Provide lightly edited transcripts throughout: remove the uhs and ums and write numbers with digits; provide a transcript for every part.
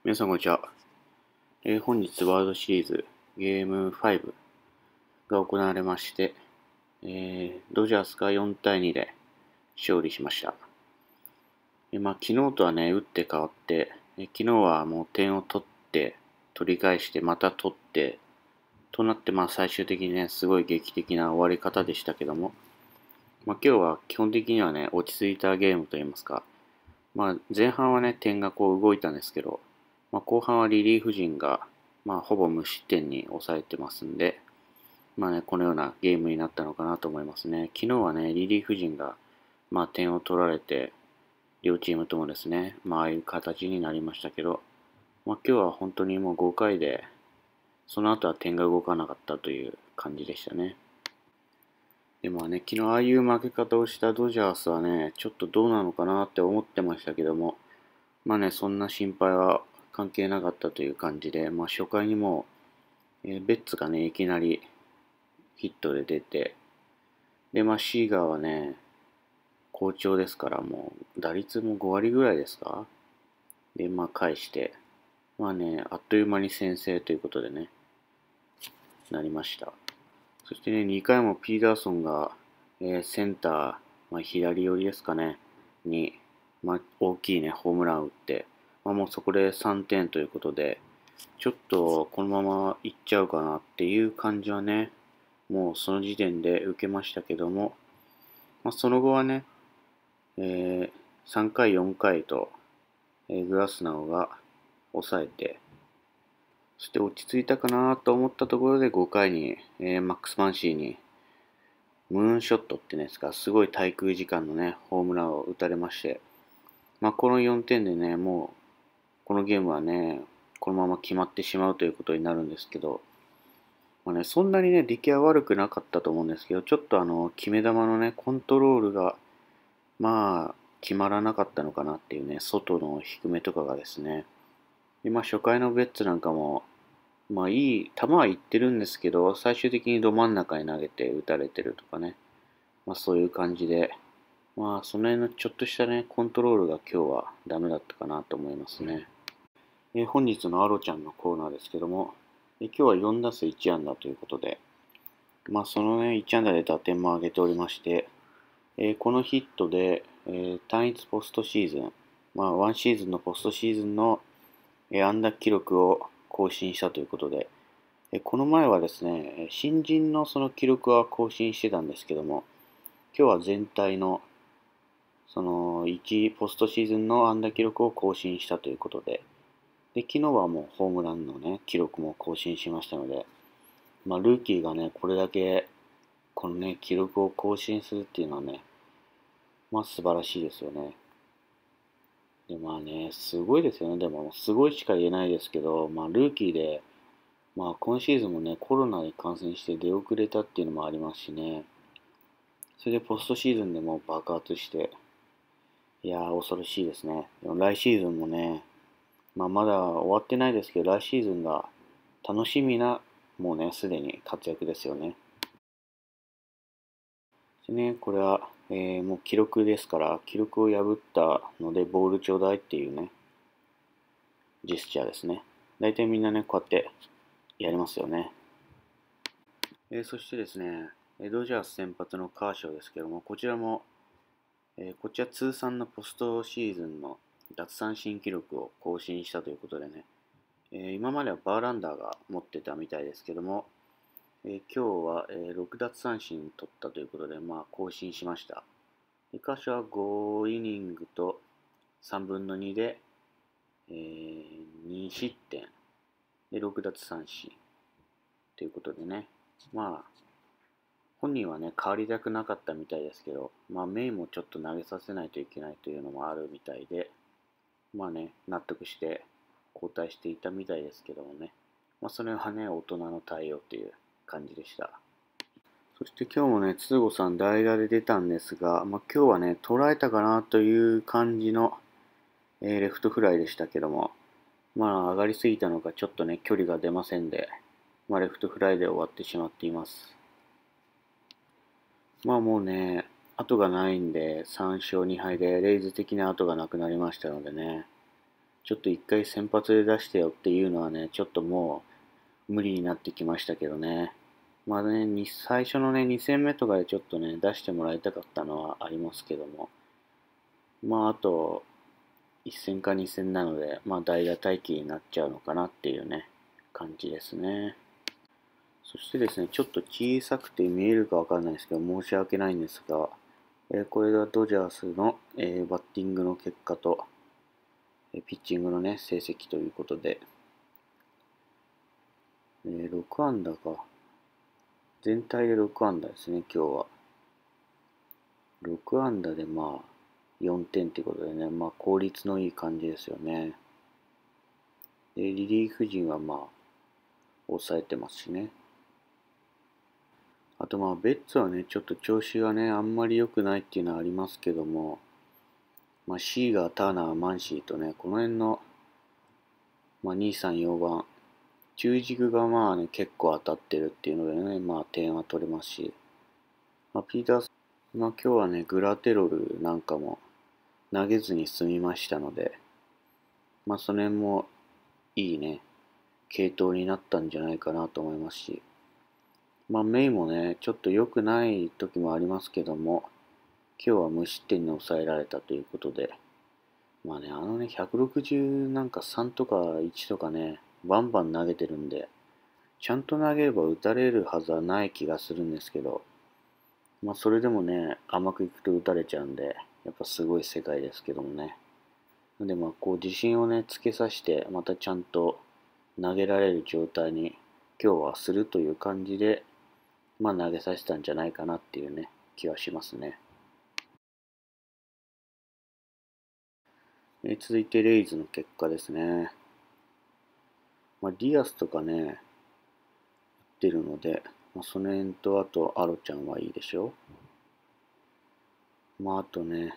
皆さんこんにちは。本日ワールドシリーズゲーム5が行われまして、ドジャースが4対2で勝利しました。昨日とはね、打って変わって、昨日はもう点を取って、取り返してまた取って、となって最終的にね、すごい劇的な終わり方でしたけども、今日は基本的にはね、落ち着いたゲームといいますか、前半はね、点が動いたんですけど、後半はリリーフ陣が、ほぼ無失点に抑えてますんで、このようなゲームになったのかなと思いますね。昨日はね、リリーフ陣が、点を取られて、両チームともですね、ああいう形になりましたけど、今日は本当にもう5回で、その後は点が動かなかったという感じでしたね。で昨日ああいう負け方をしたドジャースはね、ちょっとどうなのかなって思ってましたけども、そんな心配は関係なかったという感じで、初回にもベッツがね、いきなりヒットで出て、で、シーガーはね、好調ですから、もう打率も5割ぐらいですか。で、返して、あっという間に先制ということでね、なりました。そしてね、2回もピーダーソンが、センター、左寄りですかね、に、大きいね、ホームランを打って、もうそこで3点ということで、ちょっとこのままいっちゃうかなっていう感じはね、もうその時点で受けましたけども、その後はね、3回、4回と、グラスナーが抑えて、そして落ち着いたかなと思ったところで5回に、マックス・マンシーにムーンショットってねですか、すごい滞空時間のね、ホームランを打たれまして、この4点でね、もう、このゲームはね、このまま決まってしまうということになるんですけど、そんなにね、出来は悪くなかったと思うんですけど、ちょっと決め球のね、コントロールが、決まらなかったのかなっていうね、外の低めとかがですね。で、初回のベッツなんかも、いい、球はいってるんですけど、最終的にど真ん中に投げて打たれてるとかね。そういう感じで、その辺のちょっとしたね、コントロールが今日はダメだったかなと思いますね。本日のアロちゃんのコーナーですけども、今日は4打数1安打ということで、そのね、1安打で打点も上げておりまして、このヒットで、単一ポストシーズン、1シーズンのポストシーズンの、安打記録を更新したということで、この前はですね、新人のその記録は更新してたんですけども、今日は全体のその1ポストシーズンの安打記録を更新したということで、昨日はもうホームランのね、記録も更新しましたので、ルーキーがね、これだけ、このね、記録を更新するっていうのはね、素晴らしいですよね。で、すごいですよね。でも、すごいしか言えないですけど、ルーキーで、今シーズンもね、コロナに感染して出遅れたっていうのもありますしね、それでポストシーズンでも爆発して、いやー、恐ろしいですね。でも来シーズンもね、まだ終わってないですけど、来シーズンが楽しみな、もうね、すでに活躍ですよね。でね、これは、もう記録ですから、記録を破ったので、ボールちょうだいっていうね、ジェスチャーですね。大体みんなね、こうやってやりますよね。そしてですね、ドジャース先発のカーショーですけども、こちらも、こちら通算のポストシーズンの奪三振記録を更新したということでね、今まではバーランダーが持ってたみたいですけども、今日は、6奪三振取ったということで、更新しました。カーショーは5イニングと3分の2で、2失点で6奪三振ということでね、本人はね、変わりたくなかったみたいですけど、メイもちょっと投げさせないといけないというのもあるみたいで、納得して交代していたみたいですけどもね、それはね、大人の対応という感じでした。そして今日もね、筒子さん代打で出たんですが、今日はね、捉えたかなという感じの、レフトフライでしたけども、上がりすぎたのかちょっとね、距離が出ませんで、レフトフライで終わってしまっています。もうね、後がないんで、3勝2敗で、レイズ的な後がなくなりましたのでね、 ちょっと一回先発で出してよっていうのはね、ちょっともう無理になってきましたけどね。まあね、最初のね、2戦目とかでちょっとね、出してもらいたかったのはありますけども、まああと1戦か2戦なので、まあ代打待機になっちゃうのかなっていうね、感じですね。そしてですね、ちょっと小さくて見えるかわかんないですけど、申し訳ないんですが、これがドジャースの、バッティングの結果と、ピッチングのね、成績ということで、6安打か。全体で6安打ですね、今日は。6安打でまあ、4点ってことでね、まあ効率のいい感じですよね。で、リリーフ陣はまあ、抑えてますしね。あとまあ、ベッツはね、ちょっと調子がね、あんまり良くないっていうのはありますけども、まあ、シーガー、ターナー、マンシーとね、この辺の、まあ、2、3、4番、中軸がまあね、結構当たってるっていうのでね、まあ点は取れますし、まあ、ピータース、まあ今日はね、グラテロルなんかも投げずに済みましたので、まあその辺もいいね、系統になったんじゃないかなと思いますし、まあメイもね、ちょっと良くない時もありますけども、今日は無失点に抑えられたということで、まあね、160なんか3とか1とかね、バンバン投げてるんで、ちゃんと投げれば打たれるはずはない気がするんですけど、まあそれでもね、甘くいくと打たれちゃうんで、やっぱすごい世界ですけどもね。なんでまあこう自信をね、つけさせて、またちゃんと投げられる状態に今日はするという感じで、まあ投げさせたんじゃないかなっていうね、気はしますね。続いてレイズの結果ですね。まあディアスとかね、出るので、まあ、その辺とあとアロちゃんはいいでしょう。まああとね、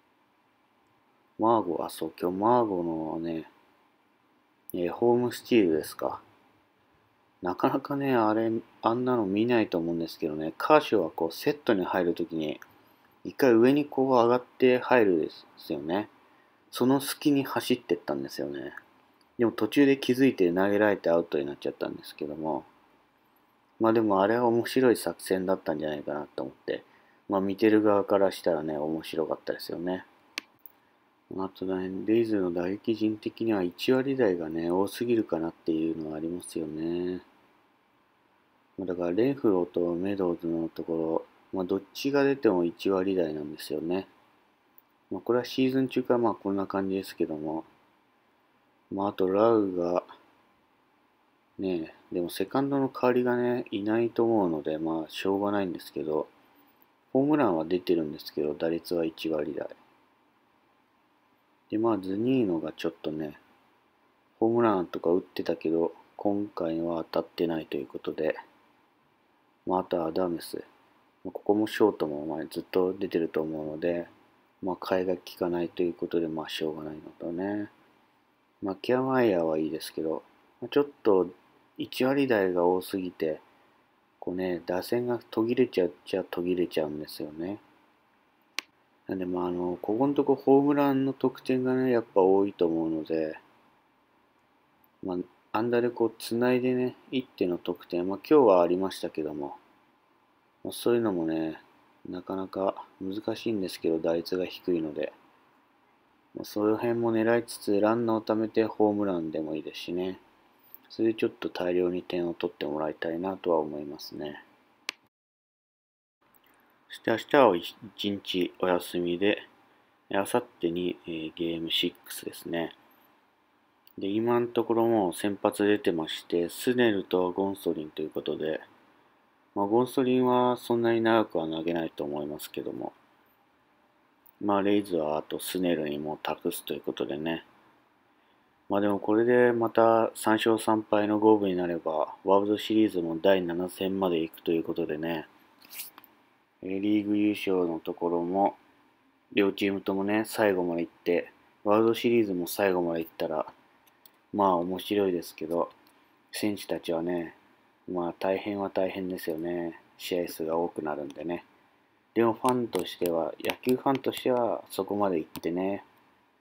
そう、今日マーゴのね、ホームスチールですか。なかなかね、あんなの見ないと思うんですけどね、カーショーはこうセットに入るときに、一回上にこう上がって入るですよね。その隙に走ってったんですよね。でも途中で気づいて投げられてアウトになっちゃったんですけども、まあでもあれは面白い作戦だったんじゃないかなと思って、まあ見てる側からしたらね、面白かったですよね。あとね、レイズの打撃陣的には1割台がね、多すぎるかなっていうのはありますよね。だからレンフローとメドウズのところ、まあどっちが出ても1割台なんですよね。まあこれはシーズン中からまあこんな感じですけども、まああとラウが、ね、でもセカンドの代わりがね、いないと思うので、まあしょうがないんですけど、ホームランは出てるんですけど、打率は1割台。で、まあズニーノがちょっとね、ホームランとか打ってたけど、今回は当たってないということで、まあ、あとはアダメス。ここもショートもずっと出てると思うので、まあ、替えが効かないということで、まあ、しょうがないのとね。まあ、キアマイヤーはいいですけど、ちょっと1割台が多すぎて、こうね、打線が途切れちゃっちゃ途切れちゃうんですよね。なんで、まあ、ここのとこホームランの得点がね、やっぱ多いと思うので、まあ、アンダーでこう、つないでね、一手の得点、まあ、今日はありましたけども、まあ、そういうのもね、なかなか難しいんですけど、打率が低いので、まあ、その辺も狙いつつ、ランナーを貯めてホームランでもいいですしね、それでちょっと大量に点を取ってもらいたいなとは思いますね。そして明日は一日お休みで、明後日に、ゲーム6ですね。で、今のところもう先発出てまして、スネルとゴンソリンということで、まあ、ゴンソリンはそんなに長くは投げないと思いますけども、まあ、レイズはあとスネルにも託すということでね。まあでもこれでまた3勝3敗の五分になれば、ワールドシリーズも第7戦まで行くということでね、リーグ優勝のところも、両チームともね、最後まで行って、ワールドシリーズも最後まで行ったら、まあ面白いですけど、選手たちはね、まあ大変は大変ですよね。試合数が多くなるんでね。でもファンとしては、野球ファンとしてはそこまで行ってね、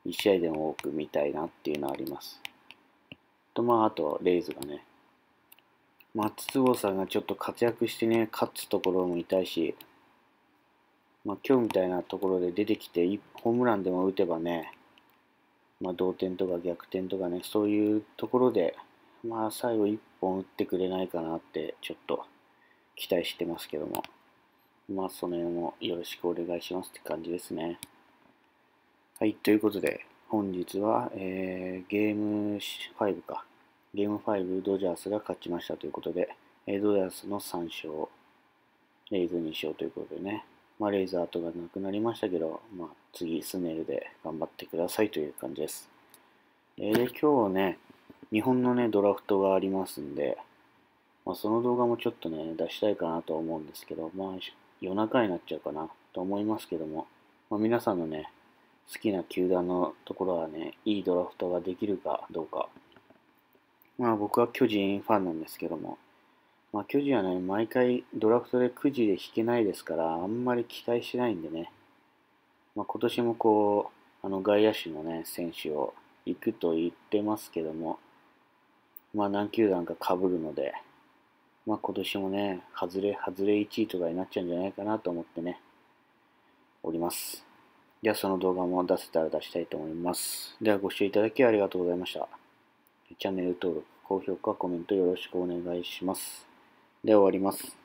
1試合でも多く見たいなっていうのはあります。あと、レイズがね、筒香さんがちょっと活躍してね、勝つところも見たいし、今日みたいなところで出てきて、ホームランでも打てばね、同点とか逆転とかね、そういうところで、最後1本打ってくれないかなって、ちょっと期待してますけども、その辺もよろしくお願いしますって感じですね。はい、ということで、本日は、ゲーム5か。ゲーム5ドジャースが勝ちましたということで、ドジャースの3勝、レイズ2勝ということでね、レイズ後がなくなりましたけど、次スネルで頑張ってくださいという感じです。で、今日ね、日本のね、ドラフトがありますんで、その動画もちょっとね、出したいかなと思うんですけど、夜中になっちゃうかなと思いますけども、皆さんのね、好きな球団のところはね、いいドラフトができるかどうか。僕は巨人ファンなんですけども、巨人はね、毎回ドラフトでくじで引けないですから、あんまり期待しないんでね、今年も外野手のね、選手を行くと言ってますけども、何球団か被るので、今年もね、外れ1位とかになっちゃうんじゃないかなと思ってね、おります。ではその動画も出せたら出したいと思います。ではご視聴いただきありがとうございました。チャンネル登録、高評価、コメントよろしくお願いします。では終わります。